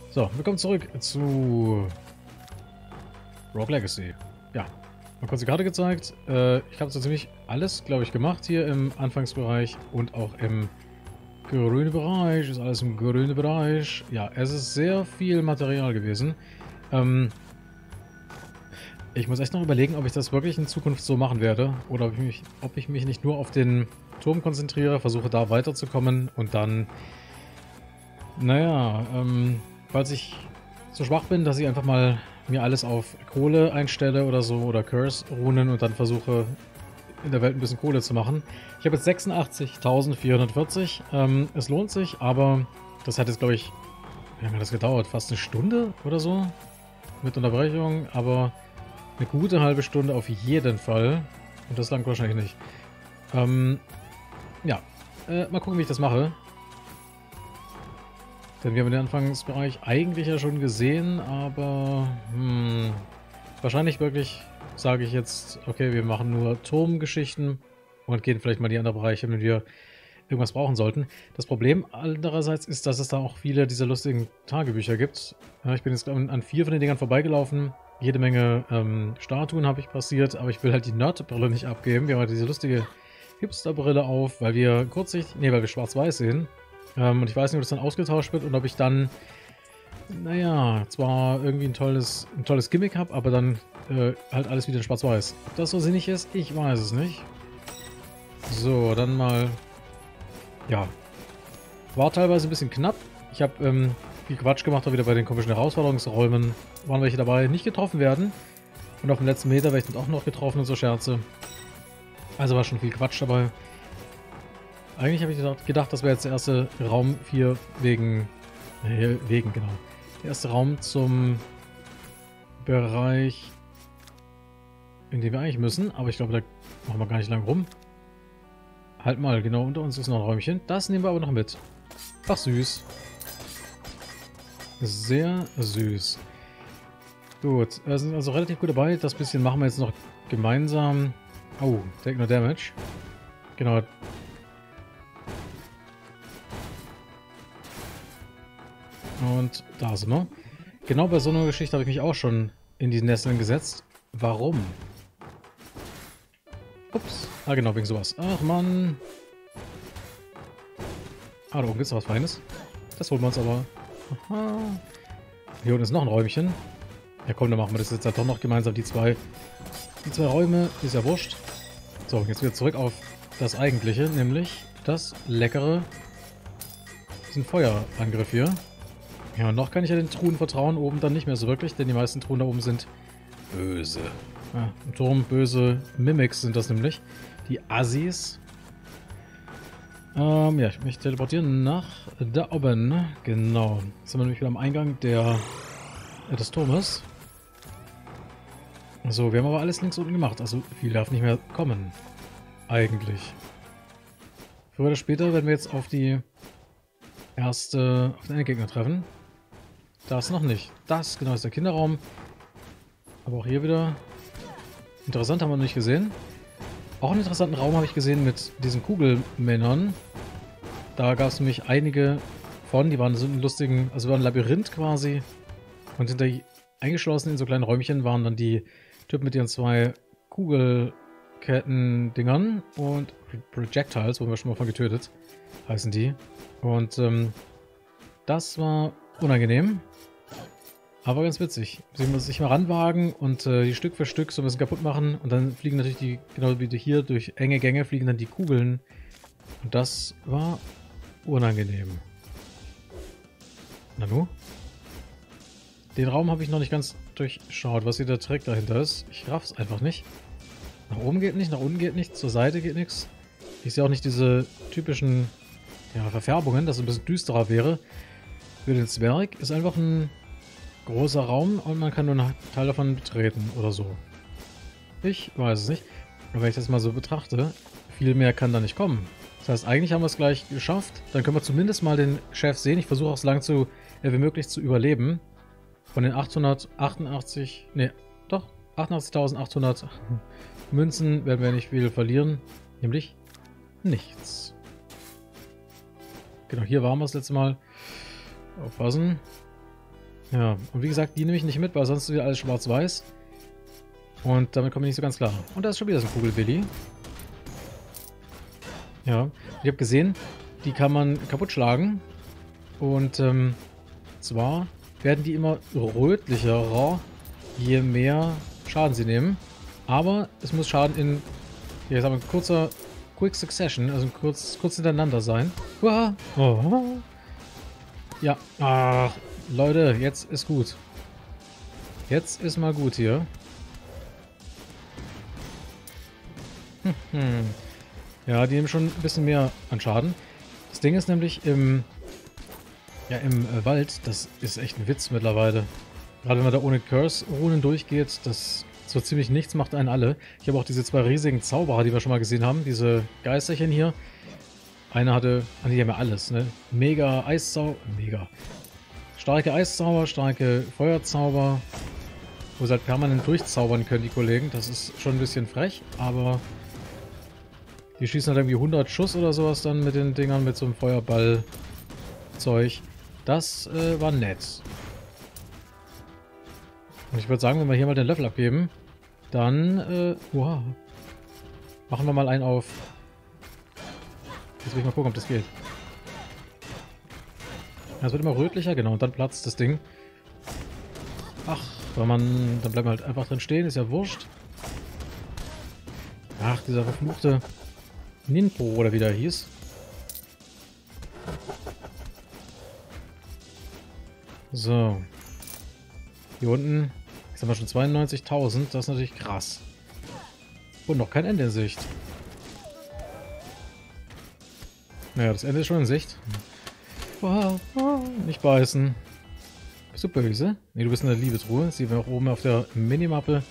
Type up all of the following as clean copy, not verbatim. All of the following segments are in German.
So, willkommen zurück zu Rogue Legacy. Ja, mal kurz die Karte gezeigt. Ich habe so ziemlich alles, glaube ich, gemacht hier im Anfangsbereich und auch im grünen Bereich. Ist alles im grünen Bereich. Ja, es ist sehr viel Material gewesen. Ich muss echt noch überlegen, ob ich das wirklich in Zukunft so machen werde oder ob ich mich nicht nur auf den Turm konzentriere, versuche da weiterzukommen und dann, naja, falls ich so schwach bin, dass ich einfach mal mir alles auf Kohle einstelle oder so oder Curse-Runen und dann versuche in der Welt ein bisschen Kohle zu machen. Ich habe jetzt 86.440. Es lohnt sich, aber das hat jetzt, glaube ich, wie lange hat das gedauert? Fast eine Stunde oder so? Mit Unterbrechung, aber eine gute halbe Stunde auf jeden Fall. Und das langt wahrscheinlich nicht. Ja, mal gucken, wie ich das mache. Denn wir haben den Anfangsbereich eigentlich ja schon gesehen, aber wahrscheinlich wirklich sage ich jetzt, okay, wir machen nur Turmgeschichten und gehen vielleicht mal in die anderen Bereiche, wenn wir irgendwas brauchen sollten. Das Problem andererseits ist, dass es da auch viele dieser lustigen Tagebücher gibt. Ja, ich bin jetzt an 4 von den Dingern vorbeigelaufen. Jede Menge Statuen habe ich passiert, aber ich will halt die Nerdbrille nicht abgeben. Wir haben halt diese lustige Hipsterbrille auf, weil wir weil wir schwarz-weiß sehen. Und ich weiß nicht, ob das dann ausgetauscht wird und ob ich dann, naja, zwar irgendwie ein tolles Gimmick habe, aber dann halt alles wieder in schwarz-weiß. Ob das so sinnig ist, ich weiß es nicht. So, dann mal, ja, war teilweise ein bisschen knapp. Ich habe viel Quatsch gemacht, auch wieder bei den komischen Herausforderungsräumen. Waren welche dabei, nicht getroffen werden. Und auf dem letzten Meter werde ich dann auch noch getroffen und so Scherze. Also war schon viel Quatsch dabei. Eigentlich habe ich gedacht, das wäre jetzt der erste Raum 4 wegen, genau. Der erste Raum zum Bereich, in dem wir eigentlich müssen. Aber ich glaube, da machen wir gar nicht lang rum. Halt mal, genau, unter uns ist noch ein Räumchen. Das nehmen wir aber noch mit. Ach, süß. Sehr süß. Gut, wir sind also relativ gut dabei. Das bisschen machen wir jetzt noch gemeinsam. Oh, take no damage. Genau. Und da sind wir. Genau bei so einer Geschichte habe ich mich auch schon in die Nesseln gesetzt. Warum? Ups. Ah, genau, wegen sowas. Ach, Mann. Ah, da oben gibt es was Feines. Das holen wir uns aber. Aha. Hier unten ist noch ein Räumchen. Ja, komm, dann machen wir das jetzt halt doch noch gemeinsam. Die zwei Räume, ist ja wurscht. So, jetzt wieder zurück auf das Eigentliche, nämlich das leckere, diesen Feuerangriff hier. Ja, und noch kann ich ja den Truhen vertrauen, oben dann nicht mehr so wirklich, denn die meisten Truhen da oben sind böse. Ja, im Turm böse Mimics sind das nämlich. Die Assis. Ja, ich möchte teleportieren nach da oben. Genau. Jetzt sind wir nämlich wieder am Eingang des Turmes. So, wir haben aber alles links unten gemacht, also viel darf nicht mehr kommen. Eigentlich. Früher oder später werden wir jetzt auf den Endgegner treffen. Das noch nicht. Das, genau, ist der Kinderraum. Aber auch hier wieder interessant, haben wir noch nicht gesehen. Auch einen interessanten Raum habe ich gesehen mit diesen Kugelmännern. Da gab es nämlich einige von, die waren so einen lustigen, also war ein Labyrinth quasi. Und hinter eingeschlossen in so kleinen Räumchen waren dann die Typen mit ihren 2 Kugelketten-Dingern und Projectiles, wurden wir schon mal von getötet, heißen die. Und das war unangenehm, aber ganz witzig. Sie muss sich mal ranwagen und die Stück für Stück so ein bisschen kaputt machen und dann fliegen natürlich die, genau wie hier, durch enge Gänge fliegen dann die Kugeln. Und das war unangenehm. Nanu? Den Raum habe ich noch nicht ganz durchschaut, was hier der Trick dahinter ist. Ich raff's einfach nicht. Nach oben geht nicht, nach unten geht nichts, zur Seite geht nichts. Ich sehe auch nicht diese typischen Verfärbungen, dass es ein bisschen düsterer wäre. Für den Zwerg ist einfach ein großer Raum und man kann nur einen Teil davon betreten oder so. Ich weiß es nicht. Aber wenn ich das mal so betrachte, viel mehr kann da nicht kommen. Das heißt, eigentlich haben wir es gleich geschafft. Dann können wir zumindest mal den Chef sehen. Ich versuche auch so lange wie möglich zu überleben. Von den 88.800 Münzen werden wir nicht viel verlieren. Nämlich nichts. Genau, hier waren wir das letzte Mal. Aufpassen. Ja, und wie gesagt, die nehme ich nicht mit, weil sonst ist wieder alles schwarz-weiß. Und damit komme ich nicht so ganz klar. Und da ist schon wieder so ein Kugelwilli. Ja, ich habe gesehen, die kann man kaputt schlagen. Und zwar werden die immer rötlicher, je mehr Schaden sie nehmen. Aber es muss Schaden in, ja, ich sag mal, kurzer Quick Succession, also kurz hintereinander sein. Uah. Oh. Ja, ach, Leute, jetzt ist gut. Jetzt ist mal gut hier. Ja, die nehmen schon ein bisschen mehr an Schaden. Das Ding ist nämlich im Wald, das ist echt ein Witz mittlerweile. Gerade wenn man da ohne Curse-Runen durchgeht, das so ziemlich nichts macht einen alle. Ich habe auch diese zwei riesigen Zauberer, die wir schon mal gesehen haben, diese Geisterchen hier. Einer hatte, die haben ja alles, ne? Mega Eiszauber, mega. Starke Eiszauber, starke Feuerzauber, wo sie halt permanent durchzaubern können, die Kollegen. Das ist schon ein bisschen frech, aber die schießen halt irgendwie 100 Schuss oder sowas dann mit den Dingern, mit so einem Feuerball-Zeug. Das war nett. Und ich würde sagen, wenn wir hier mal den Level abgeben, dann, wow. Machen wir mal einen auf. Jetzt will ich mal gucken, ob das geht. Ja, es wird immer rötlicher, genau, und dann platzt das Ding. Ach, dann bleiben wir halt einfach drin stehen, ist ja wurscht. Ach, dieser verfluchte Ninpo, oder wie der hieß. So. Hier unten, ich sag mal schon 92.000, das ist natürlich krass. Und noch kein Ende in Sicht. Naja, das Ende ist schon in Sicht. Wow, wow, nicht beißen. Bist du böse? Ne, du bist in der Liebetruhe. Das sieht man auch oben auf der Minimappe.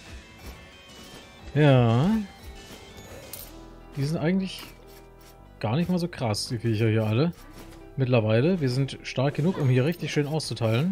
Ja. Die sind eigentlich gar nicht mal so krass, die Viecher hier alle. Mittlerweile. Wir sind stark genug, um hier richtig schön auszuteilen.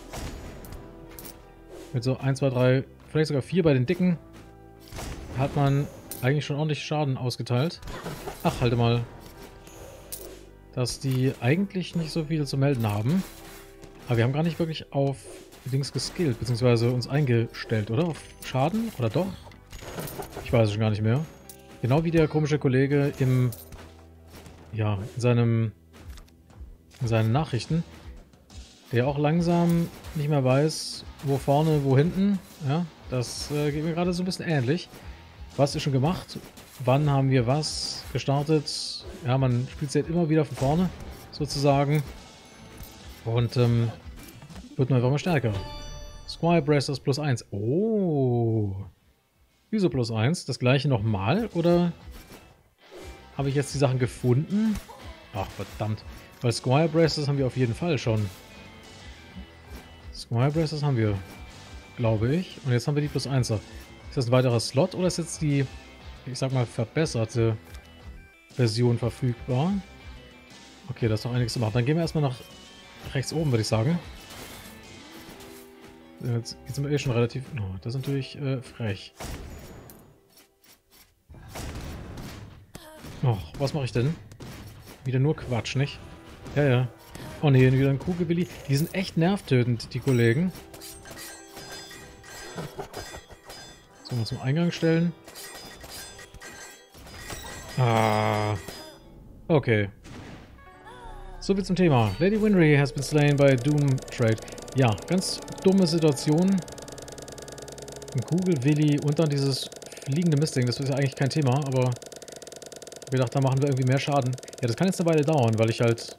Mit so 1, 2, 3, vielleicht sogar 4 bei den Dicken hat man eigentlich schon ordentlich Schaden ausgeteilt. Ach, halte mal. Dass die eigentlich nicht so viel zu melden haben. Aber wir haben gar nicht wirklich auf Dings geskillt, beziehungsweise uns eingestellt, oder? Auf Schaden? Oder doch? Ich weiß es schon gar nicht mehr. Genau wie der komische Kollege in seinen Nachrichten, der auch langsam nicht mehr weiß, wo vorne, wo hinten. Ja, das geht mir gerade so ein bisschen ähnlich. Was ist schon gemacht? Wann haben wir was gestartet? Ja, man spielt es halt immer wieder von vorne, sozusagen. Und wird man einfach mal stärker. Squire Bracers plus 1. Oh. Wieso plus 1? Das gleiche nochmal? Oder habe ich jetzt die Sachen gefunden? Ach, verdammt. Weil Squire Bracers haben wir auf jeden Fall schon. Squire Bracers haben wir, glaube ich. Und jetzt haben wir die plus 1er. Ist das ein weiterer Slot oder ist jetzt die, ich sag mal, verbesserte Version verfügbar? Okay, da ist noch einiges zu machen. Dann gehen wir erstmal nach rechts oben, würde ich sagen. Jetzt sind wir eh schon relativ... Oh, das ist natürlich frech. Och, was mache ich denn? Wieder nur Quatsch, nicht? Ja, ja. Oh ne, wieder ein Kugelwilli. Die sind echt nervtötend, die Kollegen. So, mal zum Eingang stellen. Ah. Okay. So viel zum Thema. Lady Winry has been slain by Doom Trade. Ja, ganz dumme Situation. Ein Kugelwilli und dann dieses fliegende Mistding. Das ist ja eigentlich kein Thema, aber ich dachte, da machen wir irgendwie mehr Schaden. Ja, das kann jetzt eine Weile dauern, weil ich halt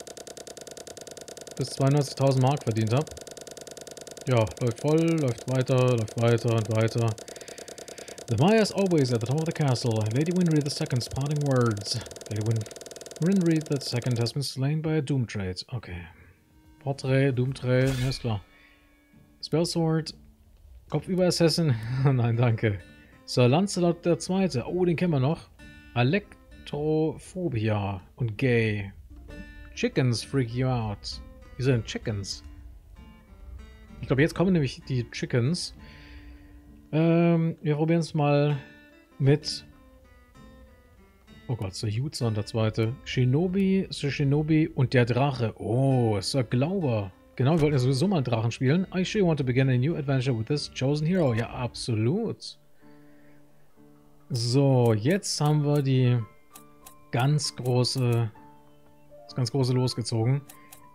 bis 92.000 Mark verdient habe. Ja, läuft voll, läuft weiter und weiter. The Maya is always at the top of the castle. Lady Winry II's parting words. Lady Winry II has been slain by a Doom Trade. Okay. Portrait, Doom Trade, ja, ist klar. Spellsword, Kopfüber Assassin. Nein, danke. Sir Lancelot II. Oh, den kennen wir noch. Elektrophobia und Gay. Chickens freak you out. Wieso denn Chickens? Ich glaube, jetzt kommen nämlich die Chickens. Wir probieren es mal mit... Oh Gott, Sir Hudson, der Zweite. Shinobi, Sir Shinobi und der Drache. Oh, Sir Glauber. Genau, wir wollten ja sowieso mal einen Drachen spielen. I sure want to begin a new adventure with this chosen hero. Ja, absolut. So, jetzt haben wir das ganz große losgezogen.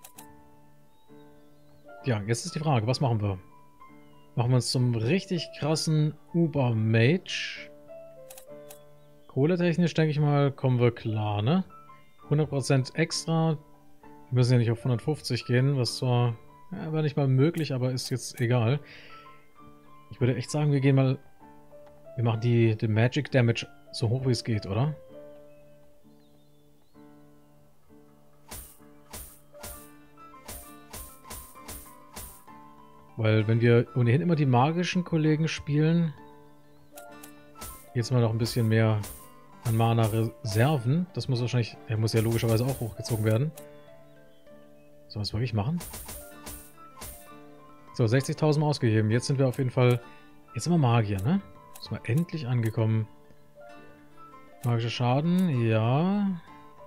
Ja, jetzt ist die Frage, was machen wir? Machen wir uns zum richtig krassen Uber-Mage. Kohletechnisch, denke ich mal, kommen wir klar, ne? 100% extra. Wir müssen ja nicht auf 150 gehen, was zwar war nicht mal möglich, aber ist jetzt egal. Ich würde echt sagen, wir machen den Magic Damage so hoch wie es geht, oder? Weil wenn wir ohnehin immer die magischen Kollegen spielen, jetzt mal noch ein bisschen mehr an Mana-Reserven. Das muss wahrscheinlich, der muss ja logischerweise auch hochgezogen werden. Sollen wir es wirklich machen? So, 60.000 ausgegeben. Jetzt sind wir auf jeden Fall, jetzt sind wir Magier, ne? Sind wir endlich angekommen. Magischer Schaden, ja.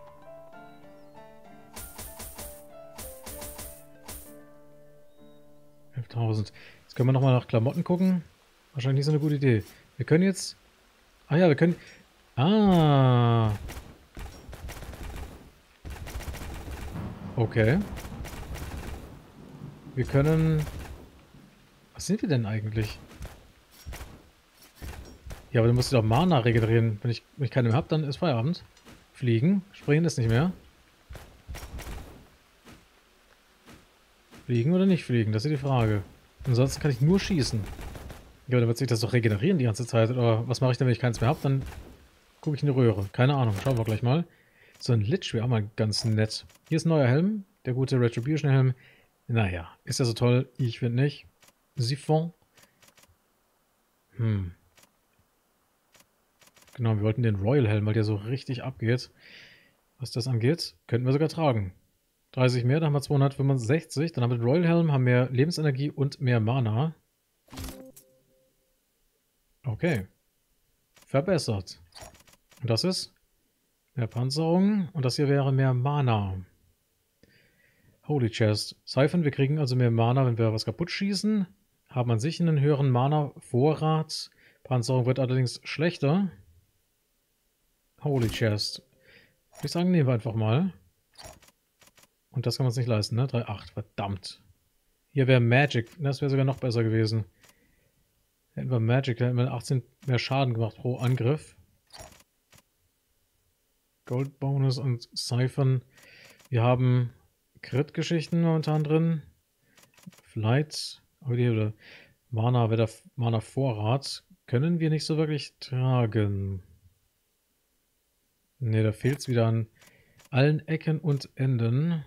Jetzt können wir nochmal nach Klamotten gucken. Wahrscheinlich nicht so eine gute Idee. Wir können jetzt... Ah ja, wir können... Ah. Okay. Wir können... Was sind wir denn eigentlich? Ja, aber du musst doch Mana regenerieren. Wenn ich keine mehr habe, dann ist Feierabend. Fliegen. Springen ist nicht mehr. Fliegen oder nicht fliegen? Das ist die Frage. Ansonsten kann ich nur schießen. Ja, aber dann wird sich das doch regenerieren die ganze Zeit. Oder was mache ich denn, wenn ich keins mehr habe? Dann gucke ich in die Röhre. Keine Ahnung. Schauen wir gleich mal. So ein Lich wäre auch mal ganz nett. Hier ist ein neuer Helm. Der gute Retribution Helm. Naja, ist ja so toll. Ich finde nicht. Siphon. Genau, wir wollten den Royal Helm, weil der so richtig abgeht. Was das angeht, könnten wir sogar tragen. 30 mehr, dann haben wir 265. Dann haben wir den Royal Helm, haben mehr Lebensenergie und mehr Mana. Okay. Verbessert. Und das ist mehr Panzerung. Und das hier wäre mehr Mana. Holy Chest. Siphon, wir kriegen also mehr Mana, wenn wir was kaputt schießen. Haben an sich einen höheren Mana-Vorrat. Panzerung wird allerdings schlechter. Holy Chest. Würde ich sagen, nehmen wir einfach mal. Und das kann man uns nicht leisten, ne? 3,8. Verdammt. Hier wäre Magic. Das wäre sogar noch besser gewesen. Hätten wir Magic, da hätten wir 18 mehr Schaden gemacht pro Angriff. Gold Bonus und Siphon. Wir haben Crit-Geschichten momentan drin. Flight. Oder Mana Vorrat. Können wir nicht so wirklich tragen. Ne, da fehlt es wieder an allen Ecken und Enden.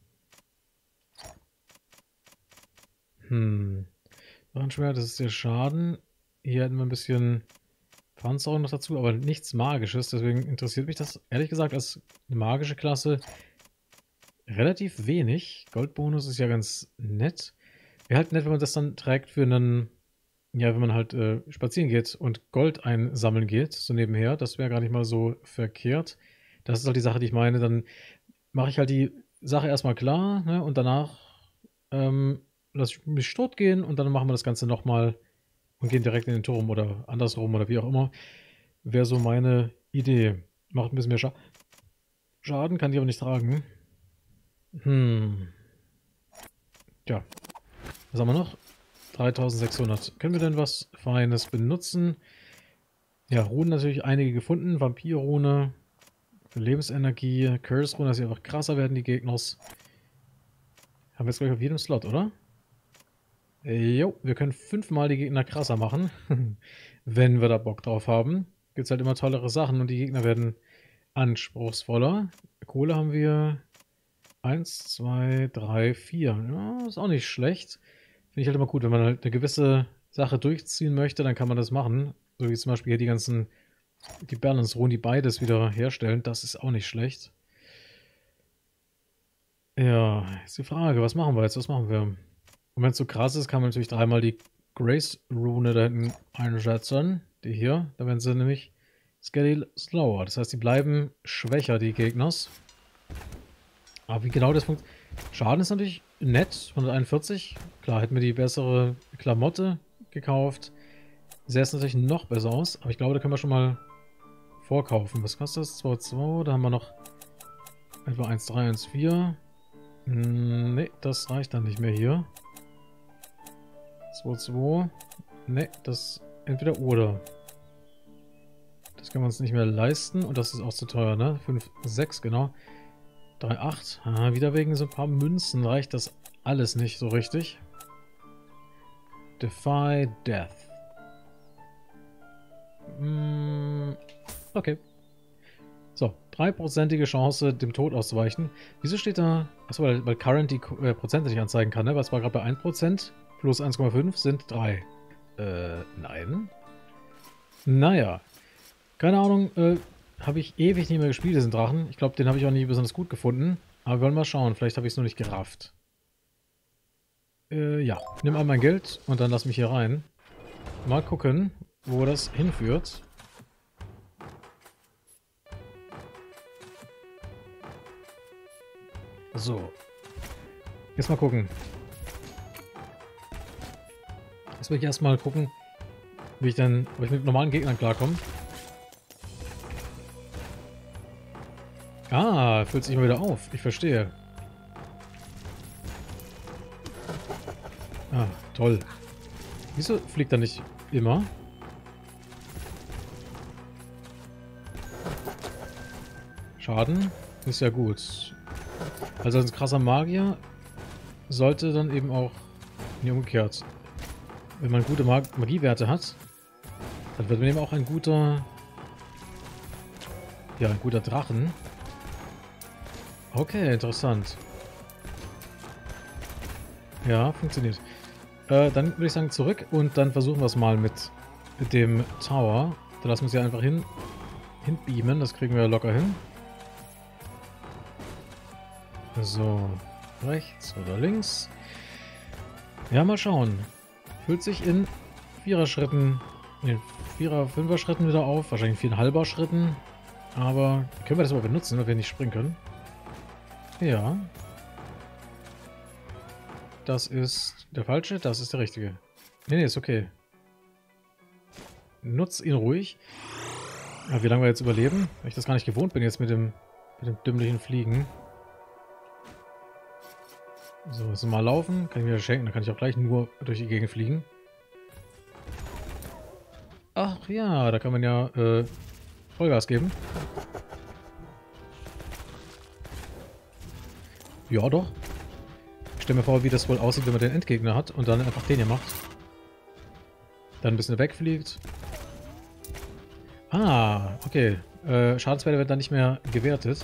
Drachenschwert, das ist der Schaden. Hier hätten wir ein bisschen Panzerung noch dazu, aber nichts Magisches. Deswegen interessiert mich das, ehrlich gesagt, als eine magische Klasse relativ wenig. Goldbonus ist ja ganz nett. Wäre halt nett, wenn man das dann trägt für einen, ja, wenn man halt spazieren geht und Gold einsammeln geht, so nebenher. Das wäre gar nicht mal so verkehrt. Das ist halt die Sache, die ich meine. Dann mache ich halt die Sache erstmal klar, ne, und danach lasse ich mich tot gehen und dann machen wir das Ganze nochmal und gehen direkt in den Turm oder andersrum oder wie auch immer. Wäre so meine Idee. Macht ein bisschen mehr Schaden, kann ich aber nicht tragen. Ja. Was haben wir noch? 3600. Können wir denn was Feines benutzen? Ja, Runen natürlich einige gefunden. Vampir-Rune für Lebensenergie. Curse-Rune, dass sie einfach krasser werden, die Gegners. Haben wir jetzt gleich auf jedem Slot, oder? Jo, wir können 5-mal die Gegner krasser machen. Wenn wir da Bock drauf haben. Gibt es halt immer tollere Sachen und die Gegner werden anspruchsvoller. Kohle haben wir 1, 2, 3, 4. Ja, ist auch nicht schlecht. Finde ich halt immer gut, wenn man halt eine gewisse Sache durchziehen möchte, dann kann man das machen. So wie zum Beispiel hier die Balance-Ruhen, die beides wieder herstellen. Das ist auch nicht schlecht. Ja, ist die Frage, was machen wir jetzt? Was machen wir? Und wenn es so krass ist, kann man natürlich 3-mal die Grace-Rune da hinten einsetzen. Die hier. Da werden sie nämlich Scale slower. Das heißt, die bleiben schwächer, die Gegners. Aber wie genau das funktioniert. Schaden ist natürlich nett, 141. Klar, hätten wir die bessere Klamotte gekauft, sähe es natürlich noch besser aus. Aber ich glaube, da können wir schon mal vorkaufen. Was kostet das? 2,2. Da haben wir noch etwa 1,3, 1,4. Ne, das reicht dann nicht mehr hier. 2,2. Ne, das entweder oder. Das können wir uns nicht mehr leisten und das ist auch zu teuer, ne? 5,6, genau. 3,8. Ah, wieder wegen so ein paar Münzen reicht das alles nicht so richtig. Defy Death. Okay. So, 3%ige Chance, dem Tod auszuweichen. Wieso steht da... Achso, weil Current die Prozente nicht anzeigen kann, ne? Was war gerade bei 1%? Plus 1,5 sind 3. Nein. Naja. Keine Ahnung, habe ich ewig nicht mehr gespielt, diesen Drachen. Ich glaube, den habe ich auch nie besonders gut gefunden. Aber wir wollen mal schauen, vielleicht habe ich es nur nicht gerafft. Ja, nimm all mein Geld und dann lass mich hier rein. Mal gucken, wo das hinführt. So. Jetzt mal gucken. Jetzt will ich erstmal gucken, ob ich mit normalen Gegnern klarkomme. Ah, füllt sich mal wieder auf. Ich verstehe. Ah, toll. Wieso fliegt er nicht immer? Schaden ist ja gut. Also ein krasser Magier sollte dann eben auch... Nee, umgekehrt. Wenn man gute Magiewerte hat, dann wird man eben auch ein guter... Ja, ein guter Drachen. Okay, interessant. Ja, funktioniert. Dann würde ich sagen zurück und dann versuchen wir es mal mit dem Tower. Da lassen wir es ja einfach hinbeamen. Das kriegen wir locker hin. So, rechts oder links. Ja, mal schauen. Füllt sich in 4er-Schritten, in 4er, 5er-Schritten wieder auf. Wahrscheinlich in 4,5er Schritten. Aber können wir das mal benutzen, weil wir nicht springen können? Ja. Das ist der falsche, das ist der richtige. Nee, ist okay. Nutz ihn ruhig. Ja, wie lange wir jetzt überleben? Weil ich das gar nicht gewohnt bin jetzt mit dem dümmlichen Fliegen. So, jetzt mal laufen. Kann ich mir das schenken, dann kann ich auch gleich nur durch die Gegend fliegen. Ach ja, da kann man ja Vollgas geben. Ja, doch. Ich stelle mir vor, wie das wohl aussieht, wenn man den Endgegner hat und dann einfach den hier macht. Dann ein bisschen wegfliegt. Ah, okay. Schadenswerte werden dann nicht mehr gewertet.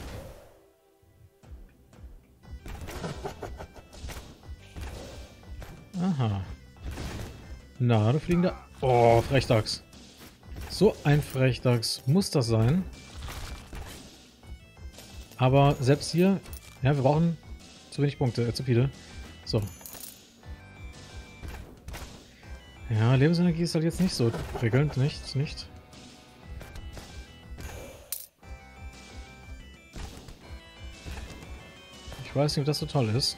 Aha. Na, du fliegender... Oh, Frechdachs. So ein Frechdachs muss das sein. Aber selbst hier... Ja, wir brauchen zu wenig Punkte, zu viele. So. Ja, Lebensenergie ist halt jetzt nicht so prickelnd, nicht. Ich weiß nicht, ob das so toll ist.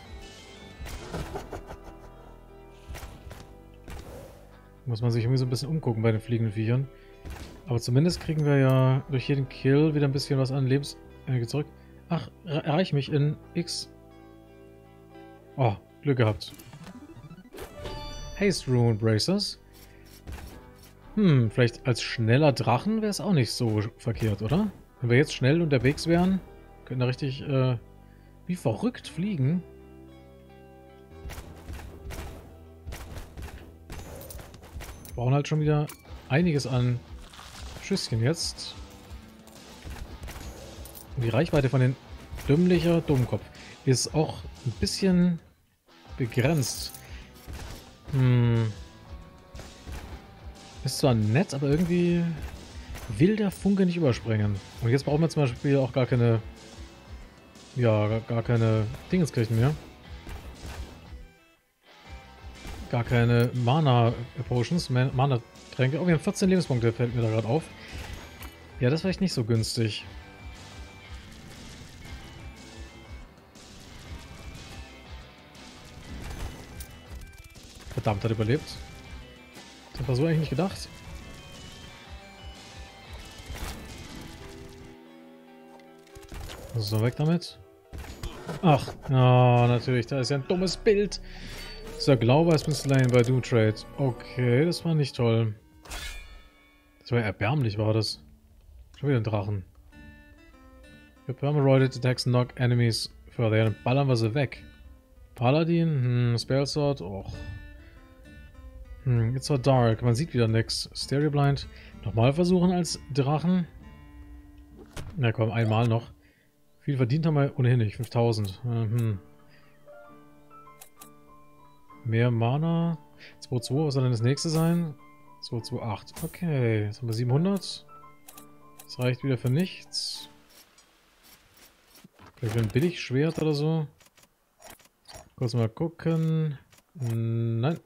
Muss man sich irgendwie so ein bisschen umgucken bei den fliegenden Viechern. Aber zumindest kriegen wir ja durch jeden Kill wieder ein bisschen was an Lebensenergie zurück. Ach, erreich mich in X. Oh, Glück gehabt. Haste Rune Bracers. Vielleicht als schneller Drachen wäre es auch nicht so verkehrt, oder? Wenn wir jetzt schnell unterwegs wären, könnten wir richtig wie verrückt fliegen. Wir brauchen halt schon wieder einiges an Schüsschen jetzt. Und die Reichweite von den dümmlicher Dummkopf ist auch ein bisschen begrenzt. Ist zwar nett, aber irgendwie will der Funke nicht überspringen. Und jetzt brauchen wir zum Beispiel auch gar keine... Ja, gar keine Dingenskirchen mehr. Gar keine Mana-Potions, Mana-Tränke. Oh, wir haben 14 Lebenspunkte, fällt mir da gerade auf. Ja, das ist vielleicht nicht so günstig. Verdammt, hat überlebt. Das war so eigentlich nicht gedacht. So, weg damit. Ach, oh, natürlich, da ist ja ein dummes Bild. So, Glaube has been slain by Doom Trade. Okay, das war nicht toll. Das war erbärmlich, war das. Schon wieder ein Drachen. Your Permaroided attacks knock enemies further. Ja, dann ballern wir sie weg. Paladin, Spell Sword, och. It's so dark, man sieht wieder nichts. Stereo Blind. Nochmal versuchen als Drachen. Na komm, einmal noch. Viel verdient haben wir ohnehin nicht, 5000. Mehr Mana. 2,2, was soll denn das nächste sein? 2,28. Okay, jetzt haben wir 700. Das reicht wieder für nichts. Vielleicht ein Billigschwert oder so. Kurz mal gucken. Nein.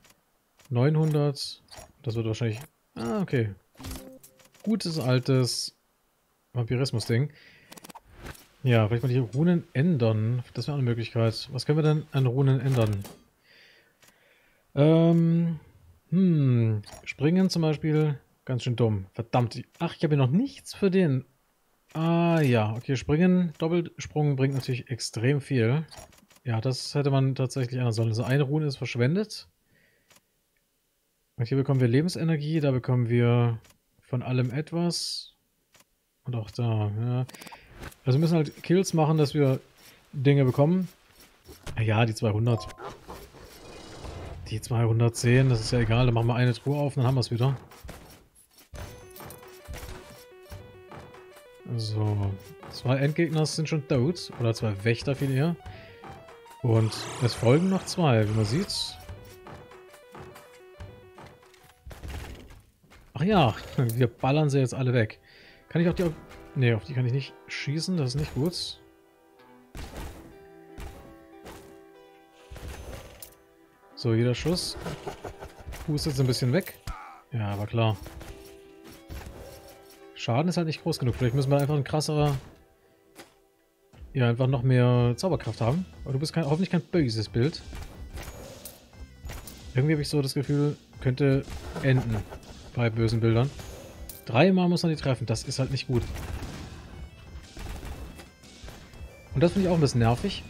900. Das wird wahrscheinlich... Ah, okay. Gutes, altes Vampirismus-Ding. Ja, vielleicht mal die Runen ändern. Das wäre eine Möglichkeit. Was können wir denn an Runen ändern? Springen zum Beispiel. Ganz schön dumm. Verdammt. Ach, ich habe hier noch nichts für den. Ah, ja. Okay, Springen. Doppelsprung bringt natürlich extrem viel. Ja, das hätte man tatsächlich ändern sollen. Also eine Rune ist verschwendet. Und hier bekommen wir Lebensenergie. Da bekommen wir von allem etwas. Und auch da, ja. Also wir müssen halt Kills machen, dass wir Dinge bekommen. Ja, die 200. Die 210, das ist ja egal. Dann machen wir eine Truhe auf, dann haben wir es wieder. So. 2 Endgegner sind schon tot. Oder 2 Wächter viel eher. Und es folgen noch 2, wie man sieht. Ach ja, wir ballern sie jetzt alle weg. Kann ich auch die... Ne, auf die kann ich nicht schießen, das ist nicht gut. So, jeder Schuss pustet jetzt ein bisschen weg. Ja, aber klar. Schaden ist halt nicht groß genug. Vielleicht müssen wir einfach ein krasserer... Ja, einfach noch mehr Zauberkraft haben. Aber du bist hoffentlich kein böses Bild. Irgendwie habe ich so das Gefühl, könnte enden bei bösen Bildern. 3-mal muss man die treffen, das ist halt nicht gut. Und das finde ich auch ein bisschen nervig.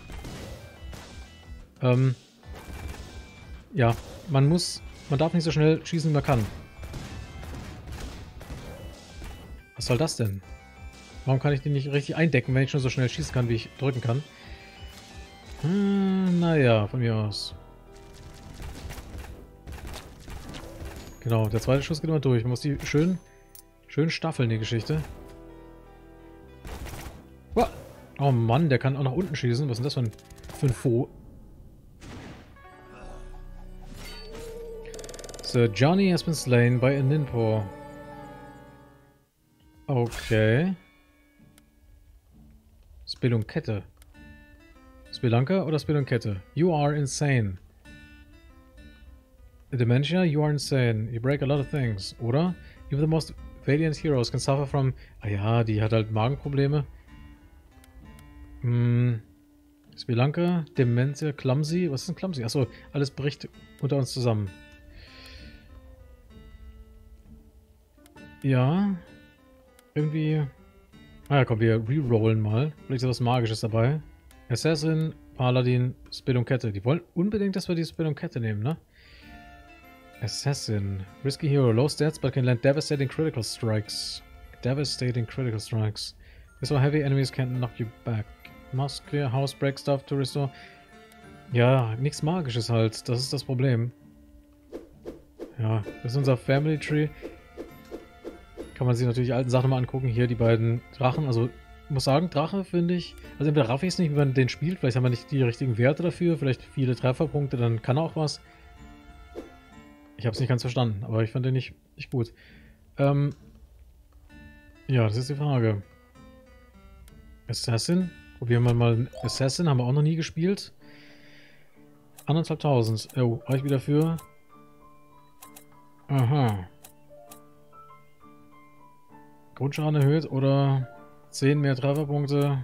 Ja, man darf nicht so schnell schießen, wie man kann. Was soll das denn? Warum kann ich den nicht richtig eindecken, wenn ich schon so schnell schießen kann, wie ich drücken kann? Naja, von mir aus. Genau, der zweite Schuss geht immer durch. Man muss die schön staffeln, die Geschichte. Oh Mann, der kann auch nach unten schießen. Was ist denn das für ein Fo? So, Johnny has been slain by a Ninpo. Okay. Spelunkette. Spelunker oder Spelunkette? You are insane. Dementia, you are insane. You break a lot of things, oder? Even the most valiant heroes can suffer from... Ah ja, die hat halt Magenprobleme. Spelunker, Dementia, Clumsy. Was ist denn Clumsy? Achso, alles bricht unter uns zusammen. Ja. Irgendwie... Ah ja, komm, wir rerollen mal. Vielleicht ist was Magisches dabei. Assassin, Paladin, Spelunkette. Die wollen unbedingt, dass wir die Spelunkette nehmen, ne? Assassin. Risky hero. Low stats, but can land devastating critical strikes. Devastating critical strikes. So heavy enemies can't knock you back. Must clear house, break stuff to restore. Ja, nichts Magisches halt. Das ist das Problem. Ja, das ist unser Family Tree. Kann man sich natürlich die alten Sachen mal angucken. Hier die beiden Drachen. Also, ich muss sagen, Drache finde ich... Also entweder raff ich es nicht, wie man den spielt. Vielleicht haben wir nicht die richtigen Werte dafür. Vielleicht viele Trefferpunkte, dann kann er auch was. Ich habe es nicht ganz verstanden, aber ich fand den nicht gut. Ja, das ist die Frage. Assassin? Probieren wir mal Assassin. Haben wir auch noch nie gespielt. 1.500. Oh, reicht wieder für... Aha. Grundschaden erhöht oder 10 mehr Trefferpunkte.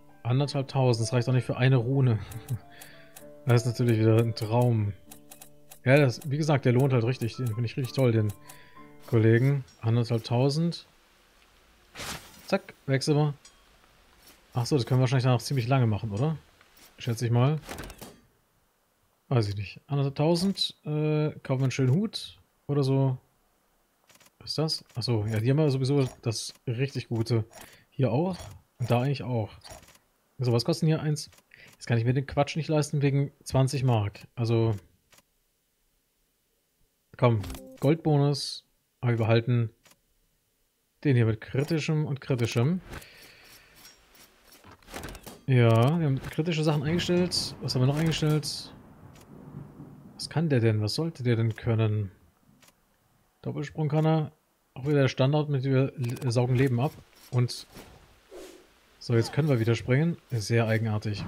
1.500. Das reicht doch nicht für eine Rune. Das ist natürlich wieder ein Traum. Ja, das, wie gesagt, der lohnt halt richtig. Den finde ich richtig toll, den Kollegen. 100.000. Zack, wechseln wir. Achso, das können wir wahrscheinlich noch ziemlich lange machen, oder? Schätze ich mal. Weiß ich nicht. 100.000. Kaufen wir einen schönen Hut. Oder so. Was ist das? Achso, ja, die haben ja sowieso das richtig gute. Hier auch. Und da eigentlich auch. So, was kosten hier eins? Jetzt kann ich mir den Quatsch nicht leisten wegen 20 Mark. Also. Komm. Goldbonus. Aber wir behalten den hier mit kritischem und kritischem. Ja, wir haben kritische Sachen eingestellt. Was haben wir noch eingestellt? Was kann der denn? Was sollte der denn können? Doppelsprung kann er. Auch wieder der Standard mit wir saugen Leben ab. Und so, jetzt können wir wieder springen. Sehr eigenartig.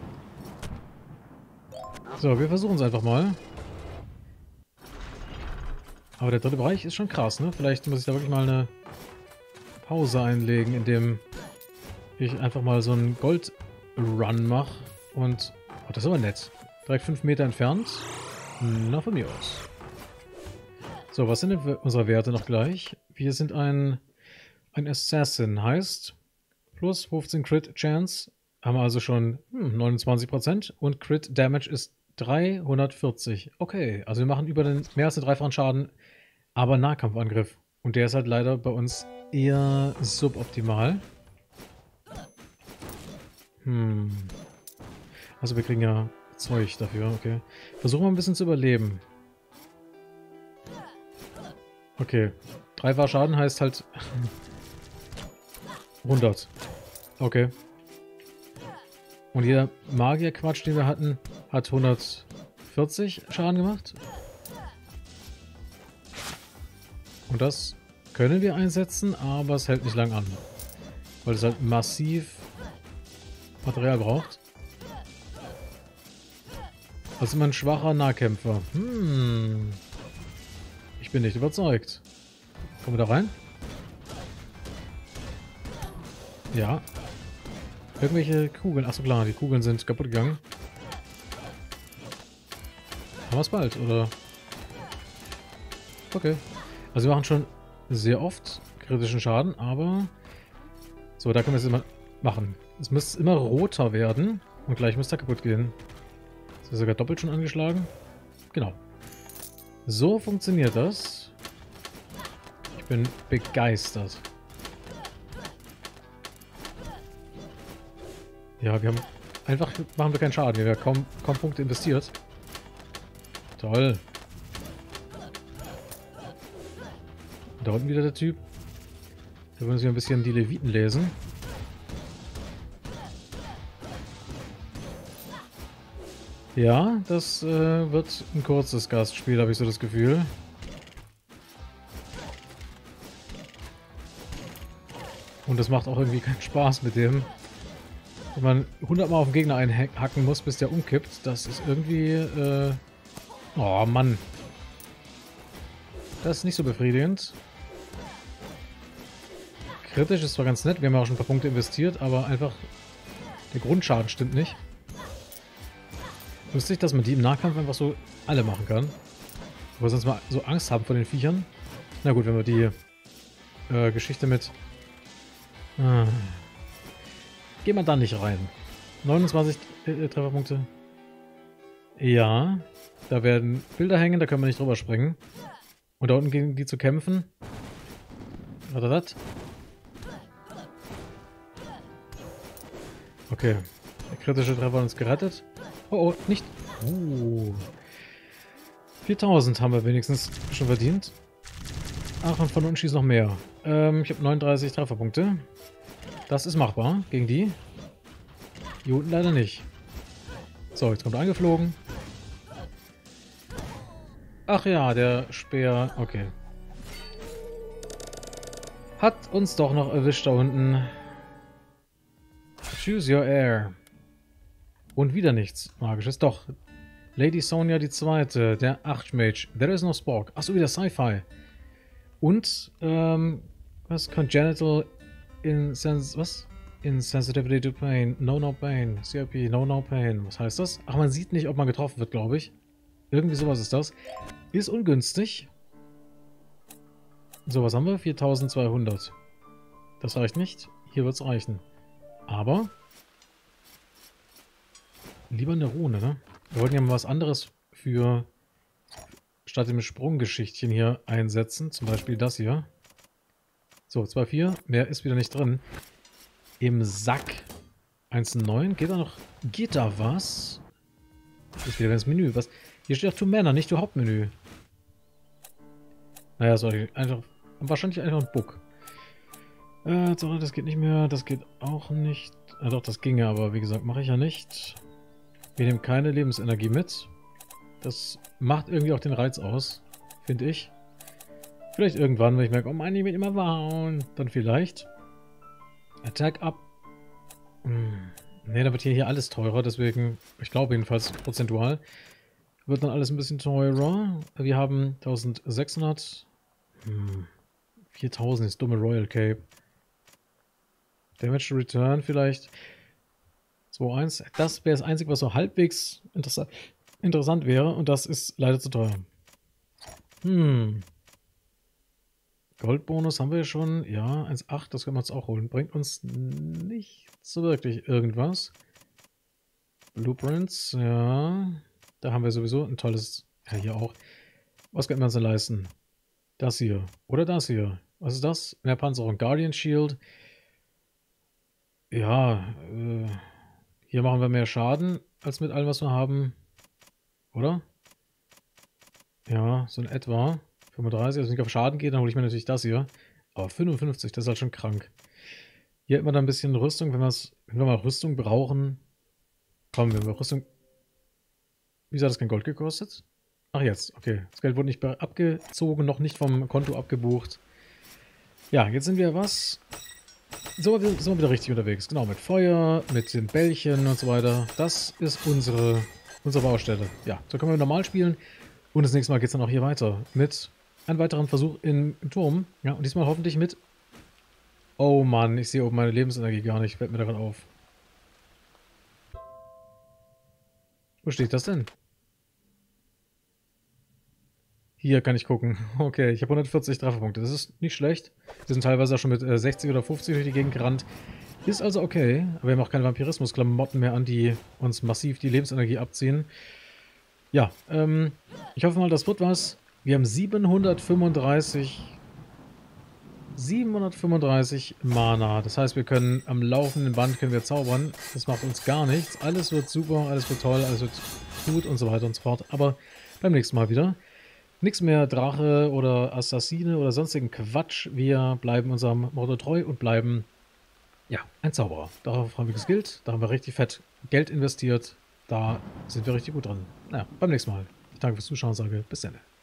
So, wir versuchen es einfach mal. Aber der dritte Bereich ist schon krass, ne? Vielleicht muss ich da wirklich mal eine Pause einlegen, indem ich einfach mal so einen Gold-Run mache. Und... Oh, das ist aber nett. Direkt 5 Meter entfernt. Na, von mir aus. So, was sind denn unsere Werte noch gleich? Wir sind ein Assassin, heißt plus 15 Crit Chance. Haben wir also schon 29%. Und Crit Damage ist 340. Okay, also wir machen über den mehr als den dreifachen Schaden, aber Nahkampfangriff. Und der ist halt leider bei uns eher suboptimal. Also wir kriegen ja Zeug dafür, okay. Versuchen wir ein bisschen zu überleben. Okay. Dreifacher Schaden heißt halt 100. Okay. Und jeder Magier-Quatsch, den wir hatten, hat 140 Schaden gemacht. Und das können wir einsetzen, aber es hält nicht lang an. Weil es halt massiv Material braucht. Also immer ein schwacher Nahkämpfer. Ich bin nicht überzeugt. Kommen wir da rein? Ja. Irgendwelche Kugeln. Achso klar, die Kugeln sind kaputt gegangen. Haben wir es bald, oder? Okay. Also wir machen schon sehr oft kritischen Schaden, aber... So, da können wir es immer machen. Es müsste immer roter werden und gleich müsste er kaputt gehen. Ist er sogar doppelt schon angeschlagen? Genau. So funktioniert das. Ich bin begeistert. Ja, wir haben einfach machen wir keinen Schaden. Wir haben kaum Punkte investiert. Toll. Da unten wieder der Typ. Da wollen wir ein bisschen die Leviten lesen. Ja, das wird ein kurzes Gastspiel, habe ich so das Gefühl. Und das macht auch irgendwie keinen Spaß mit dem. Wenn man 100 Mal auf den Gegner einhacken muss, bis der umkippt, das ist irgendwie... Oh Mann. Das ist nicht so befriedigend. Kritisch ist zwar ganz nett, wir haben ja auch schon ein paar Punkte investiert, aber einfach der Grundschaden stimmt nicht. Lustig, dass man die im Nahkampf einfach so alle machen kann. Aber sonst mal so Angst haben vor den Viechern. Na gut, wenn wir die Geschichte mit... Gehen wir da nicht rein. 29 Trefferpunkte. Ja, da werden Bilder hängen, da können wir nicht drüber springen. Und da unten gegen die zu kämpfen. Was? Okay. Der kritische Treffer hat uns gerettet. Oh, oh, nicht. 4000 haben wir wenigstens schon verdient. Ach, und von unten schießt noch mehr. Ich habe 39 Trefferpunkte. Das ist machbar gegen die. Hier unten leider nicht. So, jetzt kommt er angeflogen. Ach ja, der Speer. Okay. Hat uns doch noch erwischt da unten. Choose your air. Und wieder nichts Magisches. Doch. Lady Sonia die Zweite. Der Archmage. There is no Spork. Achso, wieder Sci-Fi. Und, was? Congenital Insensitivity to Pain. No Pain. CRP. No Pain. Was heißt das? Ach, man sieht nicht, ob man getroffen wird, glaube ich. Irgendwie sowas ist das. Ist ungünstig. So, was haben wir? 4200. Das reicht nicht. Hier wird es reichen. Aber lieber eine Rune, ne? Wir wollten ja mal was anderes für statt dem Sprunggeschichtchen hier einsetzen. Zum Beispiel das hier. So, 2,4. Mehr ist wieder nicht drin. Im Sack. 1,9. Geht da noch... Geht da was? Das ist wieder ins Menü. Was? Hier steht auch To Männer, nicht To Hauptmenü. Naja, sorry. Einfach... Wahrscheinlich einfach ein Bug. So, das geht nicht mehr. Das geht auch nicht. Doch, das ginge, aber wie gesagt, mache ich ja nicht. Wir nehmen keine Lebensenergie mit. Das macht irgendwie auch den Reiz aus, finde ich. Vielleicht irgendwann, wenn ich merke, oh Mann, ich will immer warm. Dann vielleicht. Attack up. Ne, da wird hier alles teurer, deswegen, ich glaube jedenfalls prozentual, wird dann alles ein bisschen teurer. Wir haben 1600. 4000 ist dumme Royal Cape. Damage to Return vielleicht. 2,1. Das wäre das Einzige, was so halbwegs interessant wäre. Und das ist leider zu teuer. Goldbonus haben wir schon. Ja, 1,8. Das können wir uns auch holen. Bringt uns nicht so wirklich irgendwas. Blueprints. Ja. Da haben wir sowieso ein tolles... Ja, hier auch. Was können wir uns denn leisten? Das hier. Oder das hier. Was ist das? Mehr Panzerung. Guardian Shield. Ja, hier machen wir mehr Schaden als mit allem, was wir haben. Oder? Ja, so in etwa. 35, also wenn ich auf Schaden gehe, dann hole ich mir natürlich das hier. Aber 55, das ist halt schon krank. Hier hat man dann ein bisschen Rüstung, wenn wir mal Rüstung brauchen. Komm, wenn wir Rüstung... Wieso hat das kein Gold gekostet? Ach jetzt, okay. Das Geld wurde nicht abgezogen, noch nicht vom Konto abgebucht. Ja, jetzt sind wir was... So sind wir wieder richtig unterwegs. Genau, mit Feuer, mit den Bällchen und so weiter. Das ist unsere Baustelle. Ja, so können wir normal spielen. Und das nächste Mal geht es dann auch hier weiter. Mit einem weiteren Versuch im Turm. Ja, und diesmal hoffentlich mit... Oh Mann, ich sehe oben meine Lebensenergie gar nicht. Fällt mir daran auf. Wo steht das denn? Hier kann ich gucken. Okay, ich habe 140 Trefferpunkte. Das ist nicht schlecht. Wir sind teilweise auch schon mit 60 oder 50 durch die Gegend gerannt. Ist also okay. Aber wir haben auch keine Vampirismus-Klamotten mehr an, die uns massiv die Lebensenergie abziehen. Ja, ich hoffe mal, das wird was. Wir haben 735 Mana. Das heißt, wir können am laufenden Band können wir zaubern. Das macht uns gar nichts. Alles wird super, alles wird toll, alles wird gut und so weiter und so fort. Aber beim nächsten Mal wieder. Nichts mehr Drache oder Assassine oder sonstigen Quatsch. Wir bleiben unserem Motto treu und bleiben, ja, ein Zauberer. Darauf haben wir geskillt. Da haben wir richtig fett Geld investiert. Da sind wir richtig gut dran. Naja, beim nächsten Mal. Ich danke fürs Zuschauen und sage bis dann.